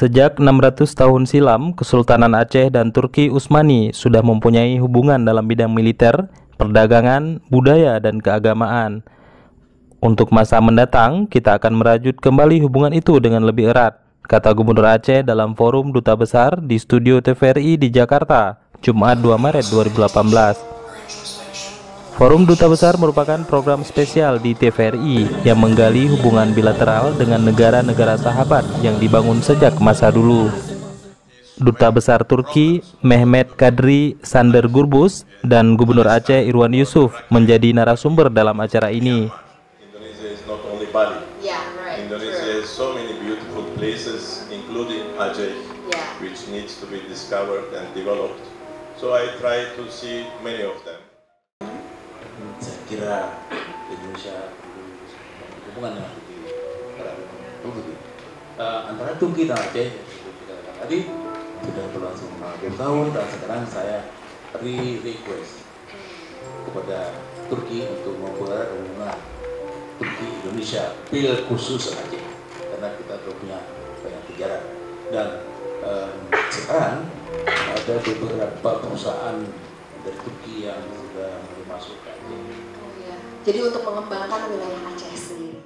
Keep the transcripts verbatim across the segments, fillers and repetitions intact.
Sejak enam ratus tahun silam, Kesultanan Aceh dan Turki Utsmani sudah mempunyai hubungan dalam bidang militer, perdagangan, budaya, dan keagamaan. Untuk masa mendatang, kita akan merajut kembali hubungan itu dengan lebih erat, kata Gubernur Aceh dalam forum Duta Besar di studio T V R I di Jakarta, Jumat dua Maret dua ribu delapan belas. Forum Duta Besar merupakan program spesial di T V R I yang menggali hubungan bilateral dengan negara-negara sahabat yang dibangun sejak masa dulu. Duta Besar Turki, Mehmet Kadri Sander Gurbus, dan Gubernur Aceh Irwan Yusuf menjadi narasumber dalam acara ini. Indonesia is not only Bali. Yeah, right. Indonesia has so many beautiful places, including Aceh, Yeah. which needs to be discovered and developed. So I try to see many of them. Saya kira Indonesia hubungan dengan Turki, uh, antara Turki dan Aceh kita katakan tadi sudah berlangsung lima puluh tahun, dan sekarang saya re-request kepada Turki untuk membuat hubungan Turki Indonesia bil khusus Aceh, karena kita sudah punya banyak sejarah. Dan um, sekarang ada beberapa perusahaan dari Turki yang sudah mulai masuk ke Aceh. Oh, ya. Jadi untuk mengembangkan wilayah Aceh sendiri.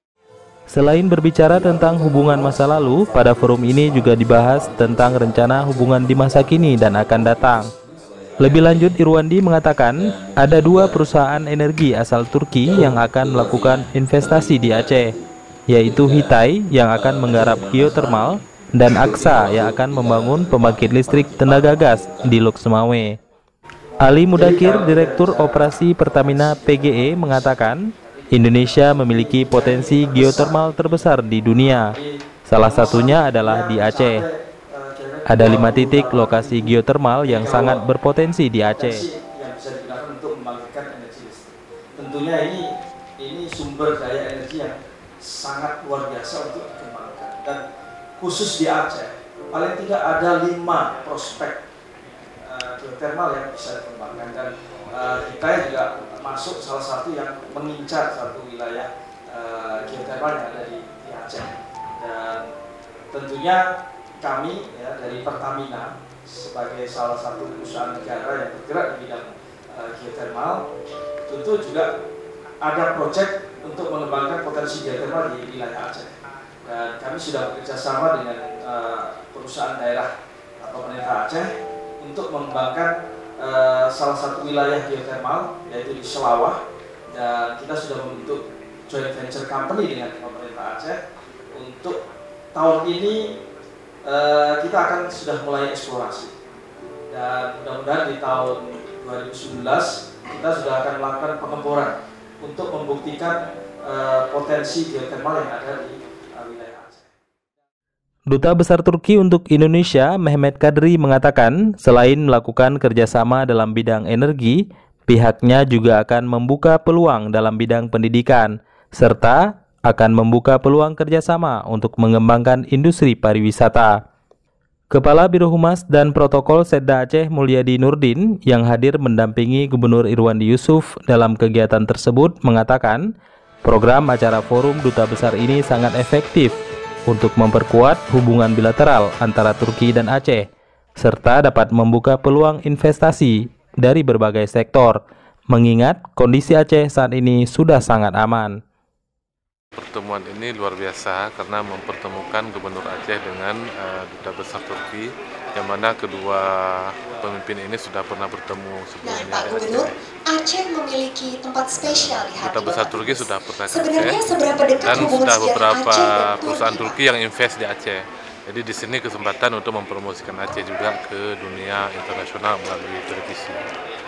Selain berbicara tentang hubungan masa lalu, pada forum ini juga dibahas tentang rencana hubungan di masa kini dan akan datang. Lebih lanjut, Irwandi mengatakan ada dua perusahaan energi asal Turki yang akan melakukan investasi di Aceh, yaitu Hitai yang akan menggarap geotermal dan Aksa yang akan membangun pembangkit listrik tenaga gas di Lok Semawe. Ali Mudakir, Direktur Operasi Pertamina P G E, mengatakan Indonesia memiliki potensi geotermal terbesar di dunia. Salah satunya adalah di Aceh. Ada lima titik lokasi geotermal yang sangat berpotensi di Aceh. Yang bisa digunakan untuk membangkitkan energi listrik. Tentunya ini ini sumber daya energi yang sangat luar biasa untuk dikembangkan. Dan khusus di Aceh, paling tidak ada lima prospek uh, geotermal yang bisa dikembangkan, dan uh, kita juga masuk salah satu yang mengincar satu wilayah uh, geotermal yang ada di, di Aceh. Dan tentunya kami ya, dari Pertamina sebagai salah satu perusahaan negara yang bergerak di bidang uh, geotermal, tentu juga ada proyek untuk mengembangkan potensi geotermal di wilayah Aceh. Dan kami sudah bekerja sama dengan uh, perusahaan daerah atau pemerintah Aceh untuk mengembangkan uh, salah satu wilayah geotermal, yaitu di Selawah, dan kita sudah membentuk joint venture company dengan pemerintah Aceh. Untuk tahun ini uh, kita akan sudah mulai eksplorasi, dan mudah-mudahan di tahun dua ribu sembilan belas kita sudah akan melakukan pengeboran untuk membuktikan uh, potensi geotermal yang ada di Duta Besar Turki untuk Indonesia, Mehmet Kadri, mengatakan selain melakukan kerjasama dalam bidang energi, pihaknya juga akan membuka peluang dalam bidang pendidikan, serta akan membuka peluang kerjasama untuk mengembangkan industri pariwisata. Kepala Biro Humas dan Protokol Setda Aceh Mulyadi Nurdin yang hadir mendampingi Gubernur Irwandi Yusuf dalam kegiatan tersebut mengatakan program acara Forum Duta Besar ini sangat efektif untuk memperkuat hubungan bilateral antara Turki dan Aceh, serta dapat membuka peluang investasi dari berbagai sektor, mengingat kondisi Aceh saat ini sudah sangat aman. Pertemuan ini luar biasa karena mempertemukan Gubernur Aceh dengan uh, Duta Besar Turki, yang mana kedua pemimpin ini sudah pernah bertemu sebelumnya. Nah, Pak Gubernur, Aceh memiliki tempat spesial di hati Duta Besar Bapak. Turki sudah pernah ke Sebenarnya Aceh, seberapa dekat dan hubungan sudah sejarah beberapa Aceh dan perusahaan Turki, Turki yang invest di Aceh. Jadi di sini kesempatan untuk mempromosikan Aceh juga ke dunia internasional melalui televisi.